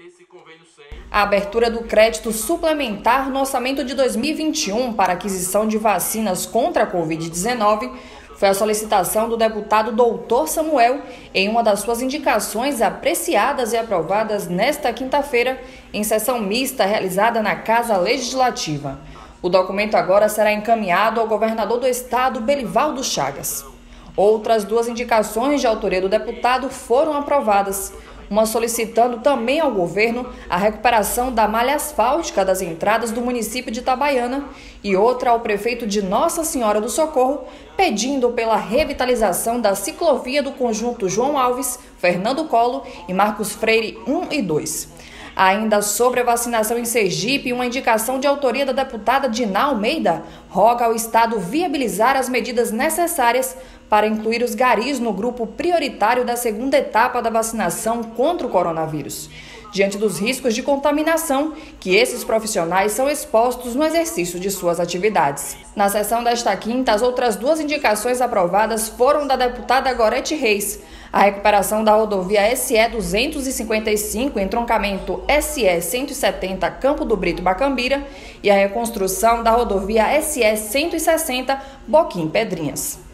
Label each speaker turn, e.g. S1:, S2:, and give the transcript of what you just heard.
S1: A abertura do crédito suplementar no orçamento de 2021 para aquisição de vacinas contra a Covid-19 foi a solicitação do deputado Doutor Samuel em uma das suas indicações apreciadas e aprovadas nesta quinta-feira em sessão mista realizada na Casa Legislativa. O documento agora será encaminhado ao governador do estado, Belivaldo Chagas. Outras duas indicações de autoria do deputado foram aprovadas. Uma solicitando também ao governo a recuperação da malha asfáltica das entradas do município de Itabaiana e outra ao prefeito de Nossa Senhora do Socorro, pedindo pela revitalização da ciclovia do conjunto João Alves, Fernando Collor e Marcos Freire 1 e 2. Ainda sobre a vacinação em Sergipe, uma indicação de autoria da deputada Diná Almeida roga ao Estado viabilizar as medidas necessárias para incluir os garis no grupo prioritário da segunda etapa da vacinação contra o coronavírus, diante dos riscos de contaminação que esses profissionais são expostos no exercício de suas atividades. Na sessão desta quinta, as outras duas indicações aprovadas foram da deputada Gorete Reis, a recuperação da rodovia SE 255, entroncamento SE 170, Campo do Brito, Bacambira, e a reconstrução da rodovia SE 160, Boquim, Pedrinhas.